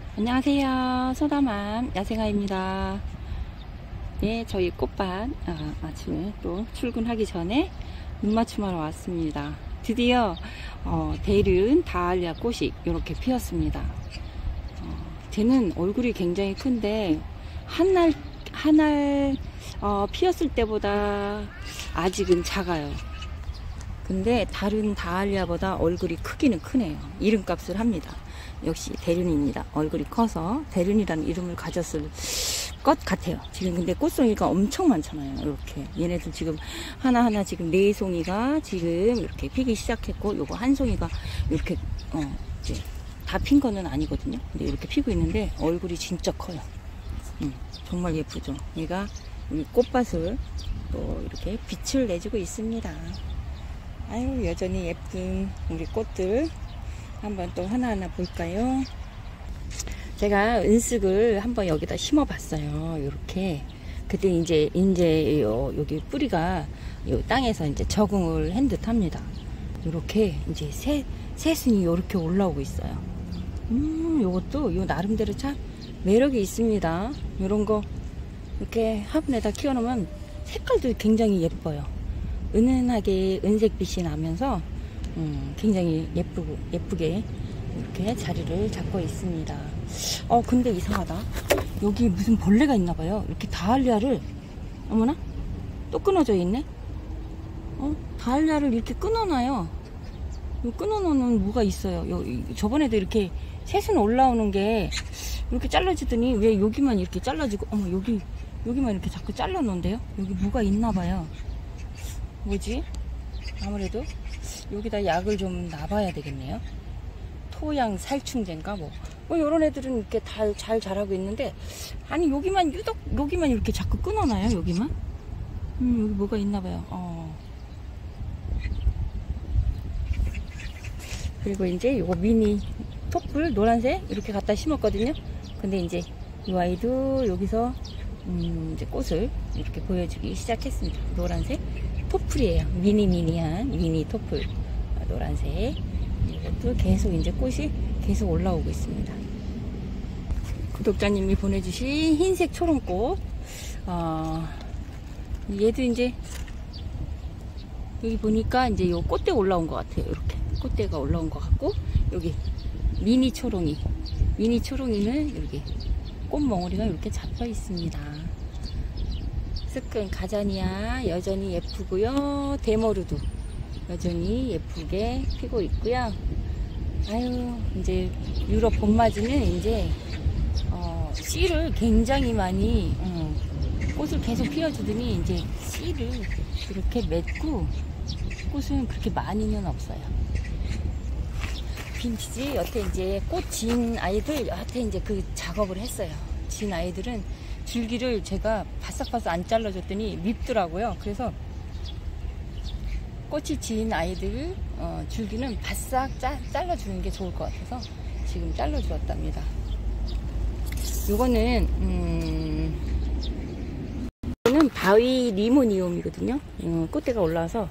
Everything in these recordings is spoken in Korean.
안녕하세요. 소다맘 야생아입니다. 네, 저희 꽃밭 아침에 또 출근하기 전에 눈맞춤하러 왔습니다. 드디어 대륜 다알리아 꽃이 이렇게 피었습니다. 쟤는 얼굴이 굉장히 큰데 한날 피었을 때보다 아직은 작아요. 근데 다른 다알리아보다 얼굴이 크기는 크네요. 이름값을 합니다. 역시 대륜입니다. 얼굴이 커서 대륜이라는 이름을 가졌을 것 같아요. 지금 근데 꽃송이가 엄청 많잖아요. 이렇게 얘네들 지금 하나하나 지금 4송이가 지금 이렇게 피기 시작했고, 요거 한 송이가 이렇게 이제 다 핀 거는 아니거든요. 근데 이렇게 피고 있는데 얼굴이 진짜 커요. 정말 예쁘죠. 얘가 우리 꽃밭을 또 이렇게 빛을 내주고 있습니다. 아유, 여전히 예쁜 우리 꽃들 한번 또 하나하나 볼까요? 제가 은쓱을 한번 여기다 심어 봤어요. 이렇게. 그때 이제 여기 뿌리가 요 땅에서 이제 적응을 한 듯 합니다. 이렇게 이제 새순이 이렇게 올라오고 있어요. 요것도 요 나름대로 참 매력이 있습니다. 요런 거 이렇게 화분에다 키워놓으면 색깔도 굉장히 예뻐요. 은은하게 은색빛이 나면서 굉장히 예쁘게 이렇게 자리를 잡고 있습니다. 근데 이상하다. 여기 무슨 벌레가 있나봐요. 이렇게 다알리아를, 어머나? 또 끊어져 있네? 다알리아를 이렇게 끊어놔요. 끊어놓는 뭐가 있어요. 저번에도 이렇게 새순 올라오는 게 이렇게 잘라지더니 왜 여기만 이렇게 잘라지고, 여기만 이렇게 자꾸 잘라놓은데요? 여기 뭐가 있나봐요. 뭐지? 아무래도 여기다 약을 좀 놔봐야 되겠네요. 토양 살충제인가 뭐 요런 애들은 이렇게 잘 자라고 있는데, 아니 여기만 유독 여기만 이렇게 자꾸 끊어놔요. 여기만. 여기 뭐가 있나봐요. 그리고 이제 요거 미니 톱불 노란색 이렇게 갖다 심었거든요. 근데 이제 이 아이도 여기서 이제 꽃을 이렇게 보여주기 시작했습니다. 노란색 토플이에요. 미니한 미니 토플 노란색. 이것도 계속 이제 꽃이 계속 올라오고 있습니다. 구독자님이 보내주신 흰색 초롱꽃. 얘도 이제 여기 보니까 이제 요 꽃대 올라온 것 같아요. 이렇게 꽃대가 올라온 것 같고, 여기 미니 초롱이는 여기 꽃몽우리가 이렇게 잡혀 있습니다. 스큰 가자니아 여전히 예쁘고요. 데모르도 여전히 예쁘게 피고 있고요. 아유, 이제 유럽 봄맞이는 이제 씨를 굉장히 많이 꽃을 계속 피워주더니 이제 씨를 이렇게 맺고 꽃은 그렇게 많이는 없어요. 빈티지 여태 이제 꽃 진 아이들 여태 이제 그 작업을 했어요. 진 아이들은 줄기를 제가 바싹바싹 안 잘라줬더니 밉더라고요. 그래서 꽃이 진 아이들 줄기는 바싹 잘라주는 게 좋을 것 같아서 지금 잘라주었답니다. 요거는 바위 리모니움이거든요. 꽃대가 올라와서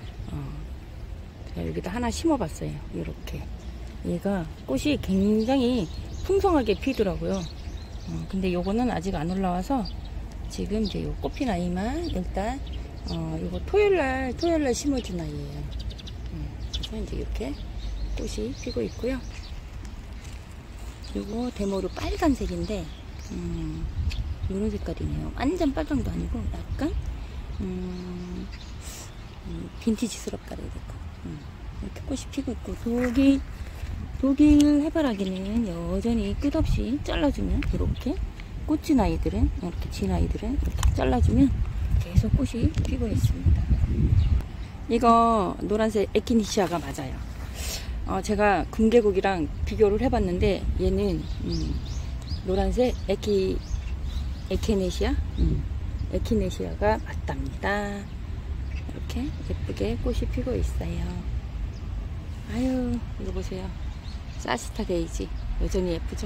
제가 여기다 하나 심어봤어요. 이렇게 얘가 꽃이 굉장히 풍성하게 피더라고요. 근데 요거는 아직 안 올라와서 지금 이제 요 꽃핀 아이만 일단 요거 토요일날 심어준 아이예요. 그래서 이제 이렇게 꽃이 피고 있고요. 요거 데모르 빨간색인데 요런 색깔이네요. 완전 빨강도 아니고 약간 빈티지스럽다 그래야 될까. 이렇게 꽃이 피고 있고, 독일 해바라기는 여전히 끝없이 잘라주면 이렇게 꽃진 아이들은 이렇게 진 아이들은 이렇게 잘라주면 계속 꽃이 피고 있습니다. 이거 노란색 에키니시아가 맞아요. 제가 금계국이랑 비교를 해봤는데 얘는 노란색 에키네시아가 맞답니다. 이렇게 예쁘게 꽃이 피고 있어요. 아유, 이거 보세요. 사시타 데이지 여전히 예쁘죠.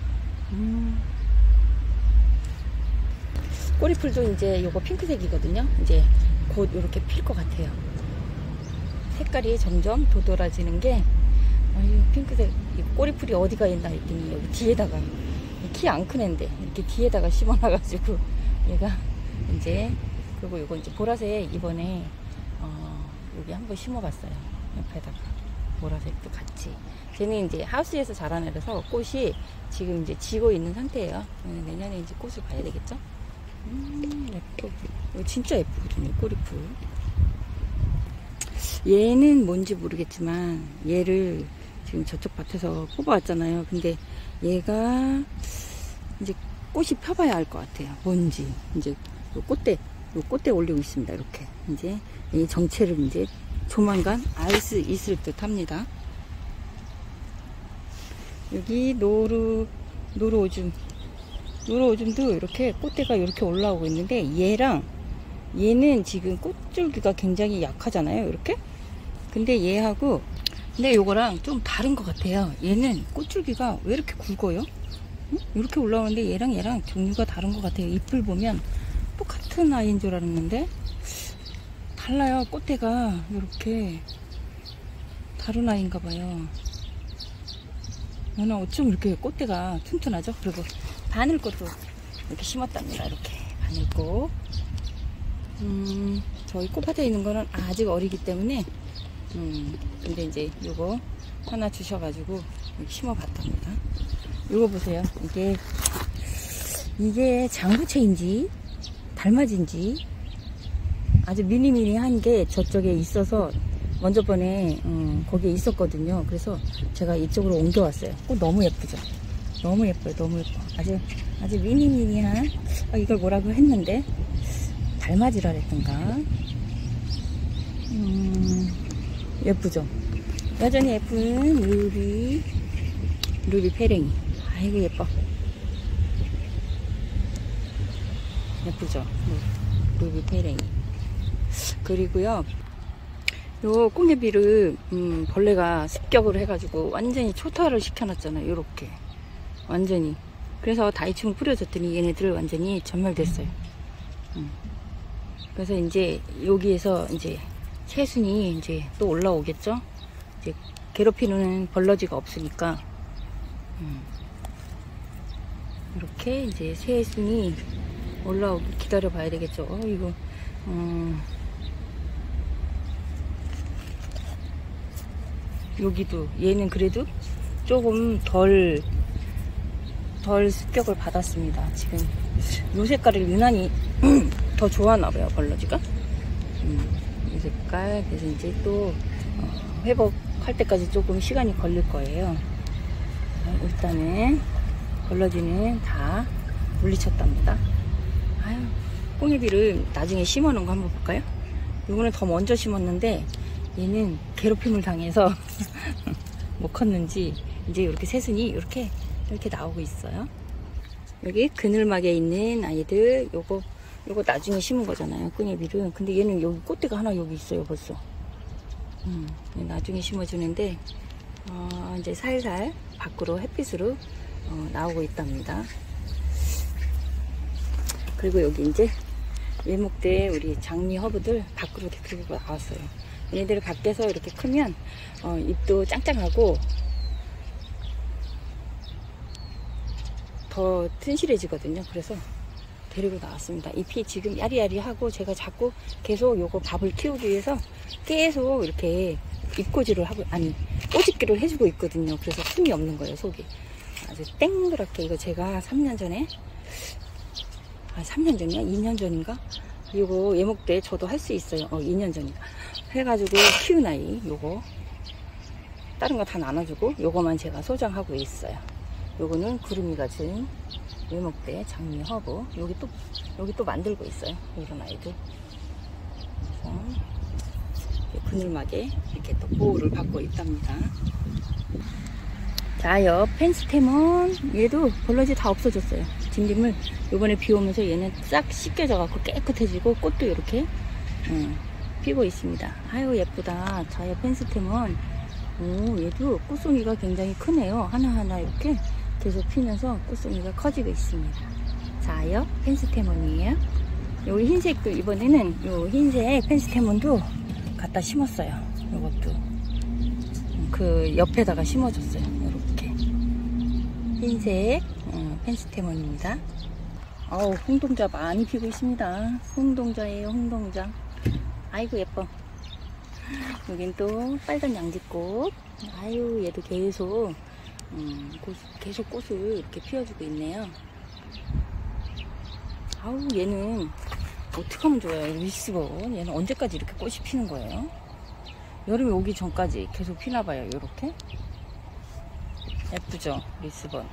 꼬리풀도 이제 요거 핑크색이거든요. 이제 곧 이렇게 필 것 같아요. 색깔이 점점 도드라지는 게 아유, 핑크색 이 꼬리풀이 어디가 있나 했더니 여기 뒤에다가, 키 안 큰 앤데 이렇게 뒤에다가 심어놔가지고 얘가 이제, 그리고 이거 이제 보라색 이번에 여기 한번 심어봤어요. 옆에다가 보라색도 같이. 쟤는 이제 하우스에서 자란 애라서 꽃이 지금 이제 지고 있는 상태예요. 내년에 이제 꽃을 봐야 되겠죠? 예뻐. 이거 진짜 예쁘거든요, 꼬리풀. 얘는 뭔지 모르겠지만 얘를 지금 저쪽 밭에서 뽑아왔잖아요. 근데 얘가 이제 꽃이 펴봐야 알 것 같아요. 뭔지. 이제 요 꽃대 올리고 있습니다. 이렇게. 이제 이 정체를 이제 조만간 알 수 있을 듯 합니다. 여기 노루오줌도 이렇게 꽃대가 이렇게 올라오고 있는데, 얘는 지금 꽃줄기가 굉장히 약하잖아요. 이렇게. 근데 요거랑 좀 다른 것 같아요. 얘는 꽃줄기가 왜 이렇게 굵어요? 응? 이렇게 올라오는데 얘랑 종류가 다른 것 같아요. 잎을 보면 똑같은 아이인 줄 알았는데 달라요. 꽃대가 이렇게 다른 아이인가 봐요. 얘는 어쩜 이렇게 꽃대가 튼튼하죠? 그리고 바늘꽃도 이렇게 심었답니다. 이렇게 바늘꽃. 저희 꽃밭에 있는 거는 아직 어리기 때문에 근데 이제 요거 하나 주셔가지고 이렇게 심어봤답니다. 요거 보세요. 이게 장부채인지 달맞인지 아주 미니미니한 게 저쪽에 있어서 먼저 번에 거기에 있었거든요. 그래서 제가 이쪽으로 옮겨왔어요. 꽃 너무 예쁘죠? 너무 예뻐요. 너무 예뻐. 아주 미니미니한, 이걸 뭐라고 했는데 달맞이라 그랬던가. 예쁘죠? 여전히 예쁜 루비 페랭이. 아이고 예뻐. 예쁘죠? 루비 페랭이. 그리고요, 요 꽁예비를 벌레가 습격을 해가지고 완전히 초토화를 시켜놨잖아요. 요렇게 완전히. 그래서 다이충을 뿌려줬더니 얘네들 완전히 전멸됐어요. 그래서 이제 여기에서 이제 새순이 이제 또 올라오겠죠. 이제 괴롭히는 벌러지가 없으니까 이렇게 이제 새순이 올라오기 기다려 봐야 되겠죠. 이거 여기도 얘는 그래도 조금 덜 습격을 받았습니다. 지금 요 색깔을 유난히 더 좋아하나봐요, 벌러지가. 이 색깔. 그래서 이제 또 회복할 때까지 조금 시간이 걸릴 거예요. 일단은 벌러지는 다 물리쳤답니다. 아유, 꽁예비를 나중에 심어 놓은 거 한번 볼까요? 요거는 더 먼저 심었는데 얘는 괴롭힘을 당해서 못 컸는지 이제 이렇게 새순이 이렇게 나오고 있어요. 여기 그늘막에 있는 아이들, 요거 나중에 심은 거잖아요, 꽁예비를. 근데 얘는 여기 꽃대가 하나 여기 있어요, 벌써. 나중에 심어주는데 이제 살살 밖으로 햇빛으로 나오고 있답니다. 그리고 여기 이제 외목대 우리 장미 허브들 밖으로 데리고 나왔어요. 얘네들 밖에서 이렇게 크면 잎도 짱짱하고 더 튼실해지거든요. 그래서 데리고 나왔습니다. 잎이 지금 야리야리하고 제가 자꾸 계속 요거 밥을 키우기 위해서 계속 이렇게 잎꽂이를 하고, 꼬집기를 해주고 있거든요. 그래서 틈이 없는 거예요, 속이. 아주 땡그랗게. 이거 제가 3년 전에 3년 전이야? 2년 전인가? 이거 예목대 저도 할 수 있어요. 2년 전인가 해가지고 키운 아이 요거 다른 거 다 나눠주고 요거만 제가 소장하고 있어요. 요거는 구름이가 준 예목대 장미 허브. 여기 또 만들고 있어요. 이런 아이들. 그래서 그늘막에 이렇게 또 보호를 받고 있답니다. 자, 옆 펜스테몬 얘도 벌러지 다 없어졌어요. 진딧물 요번에 비 오면서 얘는 싹 씻겨져 갖고 깨끗해지고 꽃도 이렇게 피고 있습니다. 아유 예쁘다. 자, 옆 펜스테몬 얘도 꽃송이가 굉장히 크네요. 하나하나 이렇게 계속 피면서 꽃송이가 커지고 있습니다. 자, 옆 펜스테몬이에요. 여기 흰색도 이번에는 요 흰색 펜스테몬도 갖다 심었어요. 요것도 그 옆에다가 심어줬어요. 이렇게 흰색 펜스테몬입니다. 어우, 홍동자 많이 피고 있습니다. 홍동자예요, 홍동자. 아이고 예뻐. 여긴 또 빨간 양지꽃. 아유, 얘도 계속 계속 꽃을 이렇게 피워주고 있네요. 아우, 얘는 어떻게 하면 좋아요? 리스본. 얘는 언제까지 이렇게 꽃이 피는 거예요? 여름이 오기 전까지 계속 피나봐요. 이렇게 예쁘죠? 리스본.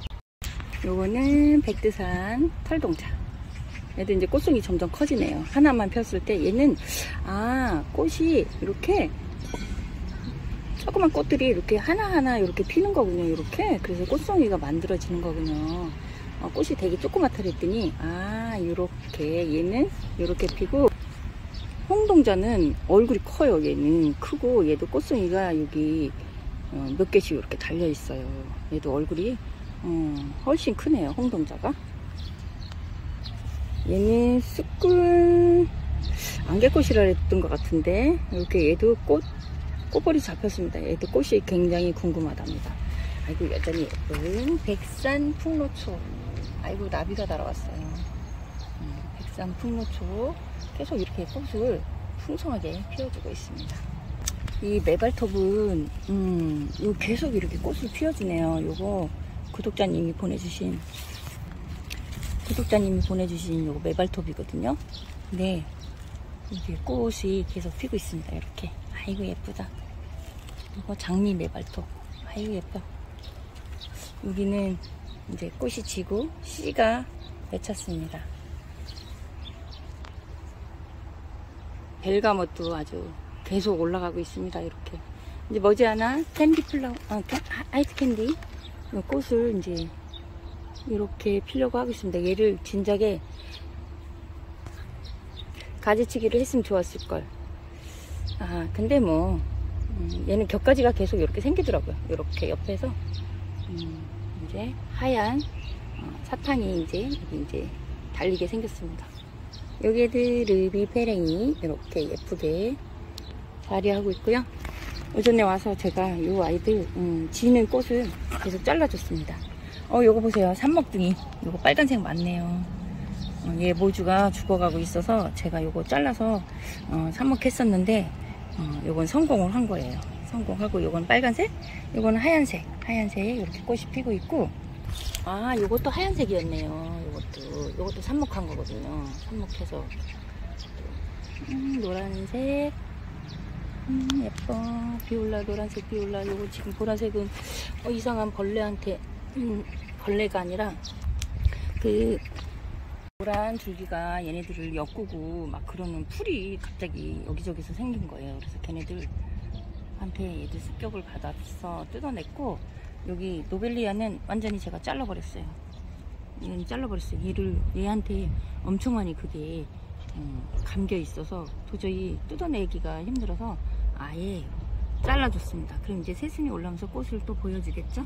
요거는 백두산 털동자. 얘도 이제 꽃송이 점점 커지네요. 하나만 폈을 때 얘는 꽃이 이렇게 조그만 꽃들이 이렇게 하나하나 이렇게 피는 거군요. 이렇게. 그래서 꽃송이가 만들어지는 거군요. 꽃이 되게 조그맣다 그랬더니 이렇게 얘는 이렇게 피고, 홍동자는 얼굴이 커요. 얘는 크고, 얘도 꽃송이가 여기 몇 개씩 이렇게 달려 있어요. 얘도 얼굴이 훨씬 크네요. 홍동자가. 얘는 쑥꿀 안개꽃이라 했던 것 같은데, 이렇게 얘도 꽃벌이 잡혔습니다. 얘도 꽃이 굉장히 궁금하답니다. 아이고, 여전히 예쁜 백산 풍로초. 아이고, 나비가 날아왔어요. 백산 풍로초 계속 이렇게 꽃을 풍성하게 피워주고 있습니다. 이 메발톱은 요 계속 이렇게 꽃을 피워주네요. 요거 구독자님이 보내주신 요거 메발톱이거든요. 네, 이게 꽃이 계속 피고 있습니다. 이렇게. 아이고 예쁘다. 이거 장미 메발톱. 아이고 예뻐. 여기는 이제 꽃이 지고 씨가 맺혔습니다. 벨가못도 아주 계속 올라가고 있습니다. 이렇게. 이제 머지않아 캔디 플라워, 아이스 캔디 이 꽃을 이제 이렇게 피려고 하고 있습니다. 얘를 진작에 가지치기를 했으면 좋았을 걸. 근데 뭐 얘는 격가지가 계속 이렇게 생기더라고요. 이렇게 옆에서 이제 하얀 사탕이 이제 달리게 생겼습니다. 여기 애들 르비페랭이 이렇게 예쁘게 자리하고 있고요. 오전에 와서 제가 이 아이들 지는 꽃을 계속 잘라줬습니다. 요거 보세요. 산먹둥이. 요거 빨간색 많네요. 얘 모주가 죽어가고 있어서 제가 요거 잘라서 삽목했었는데 요건 성공을 한 거예요. 성공하고, 요건 빨간색, 요건 하얀색 이렇게 꽃이 피고 있고, 요것도 하얀색이었네요. 요것도 삽목한 거거든요. 삽목해서 노란색, 예뻐. 비올라, 노란색 비올라. 요거 지금 보라색은 이상한 벌레한테 벌레가 아니라 그 노란 줄기가 얘네들을 엮고 막 그러는 풀이 갑자기 여기저기서 생긴 거예요. 그래서 걔네들한테 얘들 습격을 받아서 뜯어냈고, 여기 노벨리아는 완전히 제가 잘라버렸어요. 얘는 잘라버렸어요. 얘한테 엄청 많이 그게 감겨 있어서 도저히 뜯어내기가 힘들어서 아예 잘라줬습니다. 그럼 이제 새순이 올라오면서 꽃을 또 보여주겠죠?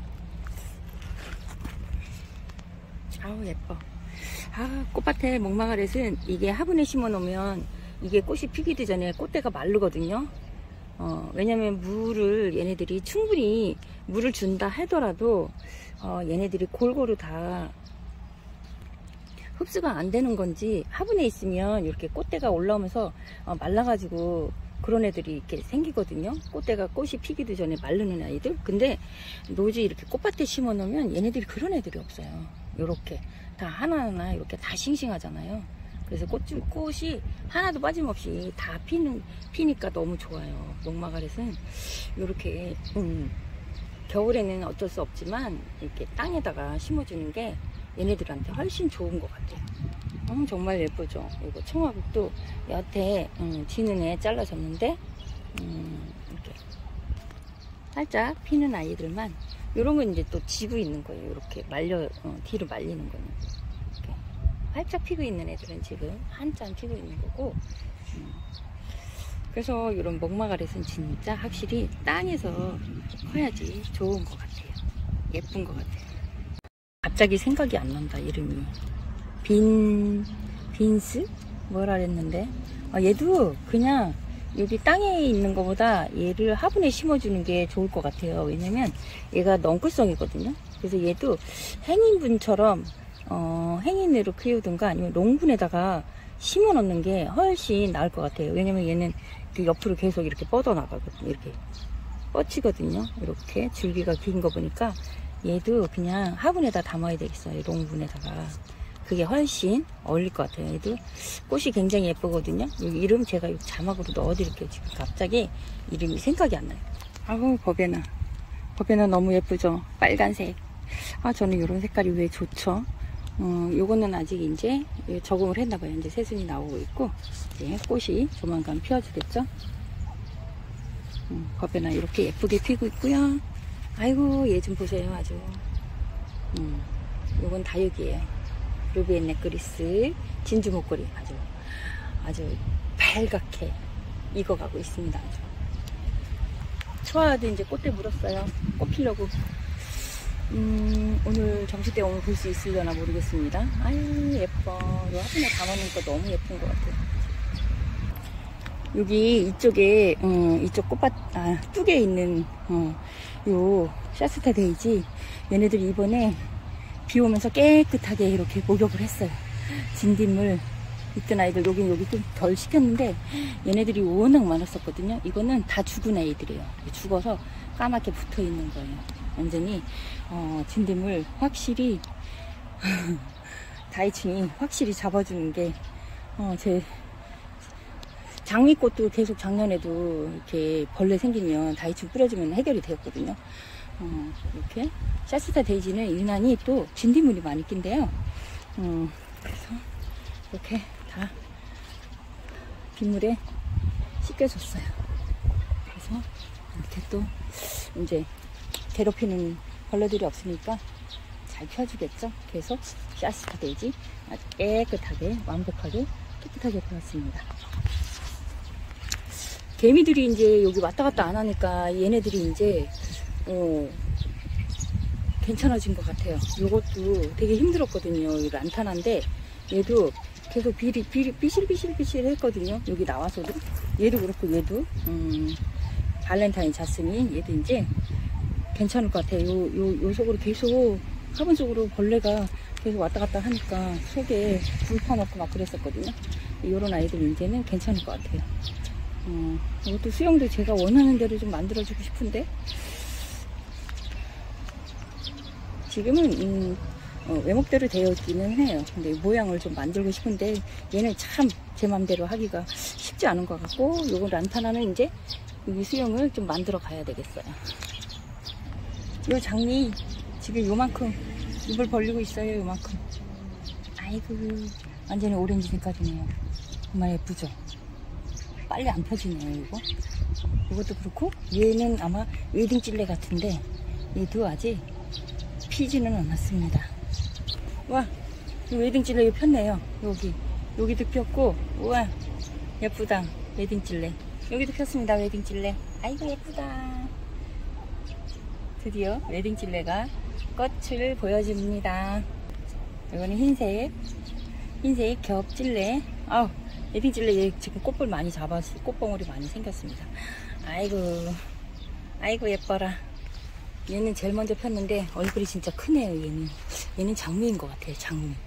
아우 예뻐. 꽃밭에 목마가렛은 이게 화분에 심어 놓으면 이게 꽃이 피기도 전에 꽃대가 마르거든요. 왜냐면 얘네들이 충분히 물을 준다 하더라도 얘네들이 골고루 다 흡수가 안 되는 건지 화분에 있으면 이렇게 꽃대가 올라오면서 말라가지고 그런 애들이 이렇게 생기거든요. 꽃이 피기도 전에 마르는 아이들. 근데 노지 이렇게 꽃밭에 심어 놓으면 얘네들이 그런 애들이 없어요. 요렇게 다 하나하나 이렇게 다 싱싱하잖아요. 그래서 꽃이 하나도 빠짐없이 다 피니까 너무 좋아요. 목마가렛은 이렇게 겨울에는 어쩔 수 없지만 이렇게 땅에다가 심어주는 게 얘네들한테 훨씬 좋은 것 같아요. 정말 예쁘죠. 이거 청화국도 여태 지는 애 잘라줬는데 이렇게 살짝 피는 아이들만, 요런 건 이제 또 지고 있는 거예요. 이렇게 뒤로 말리는 거는 이렇게 활짝 피고 있는 애들은 지금 한참 피고 있는 거고. 그래서 이런 목마가렛은 진짜 확실히 땅에서 커야지 좋은 것 같아요. 예쁜 것 같아요. 갑자기 생각이 안 난다. 이름이 빈스 뭐라 그랬는데, 얘도 그냥 여기 땅에 있는 것보다 얘를 화분에 심어주는 게 좋을 것 같아요. 왜냐면 얘가 넝쿨성이거든요. 그래서 얘도 행인분처럼 행인으로 키우든가 아니면 롱분에다가 심어 놓는 게 훨씬 나을 것 같아요. 왜냐면 얘는 그 옆으로 계속 이렇게 뻗어 나가거든요. 이렇게 뻗치거든요. 이렇게 줄기가 긴 거 보니까 얘도 그냥 화분에다 담아야 되겠어요. 롱분에다가. 그게 훨씬 어울릴 것 같아요. 얘도 꽃이 굉장히 예쁘거든요. 여기 이름 제가 여기 자막으로 넣어드릴게요. 지금 갑자기 이름이 생각이 안 나요. 아우, 버베나. 버베나 너무 예쁘죠? 빨간색. 아, 저는 이런 색깔이 왜 좋죠? 요거는 아직 이제 적응을 했나봐요. 이제 새순이 나오고 있고, 이제 꽃이 조만간 피어주겠죠? 버베나 이렇게 예쁘게 피고 있고요. 아이고, 얘 좀 보세요. 아주. 요건 다육이에요. 루비엔 네크리스, 진주 목걸이 아주 발갛게 익어가고 있습니다. 아주. 초아도 이제 꽃대 물었어요. 꽃 피려고. 오늘 점심 때 오늘 볼 수 있으려나 모르겠습니다. 아유, 예뻐. 요 화분에 담아놓으니까 너무 예쁜 것 같아요. 여기 이쪽에 이쪽 꽃밭 뚝에 있는 요 샤스타 데이지, 얘네들이 이번에 비 오면서 깨끗하게 이렇게 목욕을 했어요. 진딧물 있던 아이들 여기 좀 덜 시켰는데 얘네들이 워낙 많았었거든요. 이거는 다 죽은 애들이에요. 죽어서 까맣게 붙어 있는 거예요. 완전히 진딧물 확실히 다이층이 확실히 잡아주는 게 제 장미꽃도 계속 작년에도 이렇게 벌레 생기면 다이층 뿌려주면 해결이 되었거든요. 이렇게 샤스타 데이지는 유난히 또 진딧물이 많이 낀대요. 그래서 이렇게 다 빗물에 씻겨줬어요. 그래서 이렇게 또 이제 괴롭히는 벌레들이 없으니까 잘 펴주겠죠. 계속 샤스타 데이지 아주 깨끗하게 완벽하게 깨끗하게 되었습니다. 개미들이 이제 여기 왔다 갔다 안 하니까 얘네들이 이제 괜찮아진 것 같아요. 요것도 되게 힘들었거든요. 란타나인데 얘도 계속 비실비실 했거든요. 여기 나와서도. 얘도 그렇고 얘도 발렌타인 자스민 얘도 이제 괜찮을 것 같아요. 요 속으로 계속 화분 속으로 벌레가 계속 왔다 갔다 하니까 속에 불 파놓고 막 그랬었거든요. 요런 아이들 이제는 괜찮을 것 같아요. 이것도 수영도 제가 원하는 대로 좀 만들어주고 싶은데 지금은 외목대로 되어 있기는 해요. 근데 모양을 좀 만들고 싶은데 얘는 참 제 맘대로 하기가 쉽지 않은 것 같고, 요건 란타나는 이제 여기 수영을 좀 만들어 가야 되겠어요. 요 장미 지금 요만큼 입을 벌리고 있어요. 요만큼. 아이고, 완전히 오렌지 색깔이네요. 정말 예쁘죠? 빨리 안 펴지네요. 이것도 그렇고 얘는 아마 웨딩찔레 같은데 얘도 아직 피지는 않았습니다. 와, 웨딩찔레 폈네요. 여기도 폈고, 우와, 예쁘다. 웨딩찔레 여기도 폈습니다. 웨딩찔레 아이고 예쁘다. 드디어 웨딩찔레가 꽃을 보여줍니다. 이거는 흰색 겹찔레. 아우, 웨딩찔레 얘 지금 꽃볼 많이 잡았어. 꽃봉오리 많이 생겼습니다. 아이고 예뻐라. 얘는 제일 먼저 폈는데 얼굴이 진짜 크네요. 얘는 장미인 것 같아요. 장미.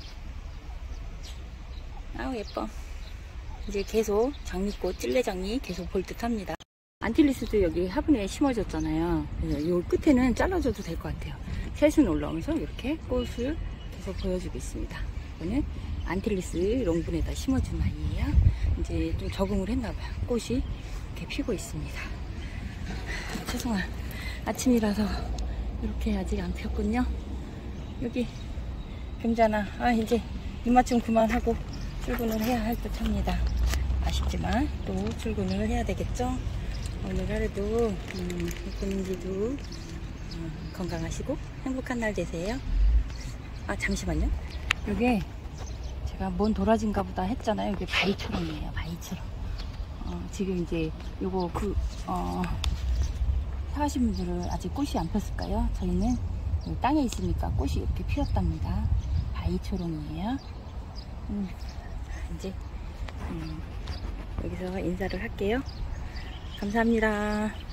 아우 예뻐. 이제 계속 장미꽃 찔레장미 계속 볼 듯 합니다. 안틸리스도 여기 화분에 심어졌잖아요. 요 끝에는 잘라줘도 될 것 같아요. 새순 올라오면서 이렇게 꽃을 계속 보여주고 있습니다. 이거는 안틸리스 롱분에다 심어준 아이예요. 이제 좀 적응을 했나봐요. 꽃이 이렇게 피고 있습니다. 죄송해요. 아침이라서 이렇게 아직 안 폈군요. 여기 금자나 이제 이마쯤 그만하고 출근을 해야 할 듯 합니다. 아쉽지만 또 출근을 해야 되겠죠. 오늘 하루도 예쁜이도 건강하시고 행복한 날 되세요. 잠시만요. 이게 제가 뭔 도라지인가 보다 했잖아요. 이게 바위처럼이에요. 바위처럼. 지금 이제 요거 사가신 분들은 아직 꽃이 안 폈을까요? 저희는 땅에 있으니까 꽃이 이렇게 피었답니다. 바위초롱이에요. 이제 여기서 인사를 할게요. 감사합니다.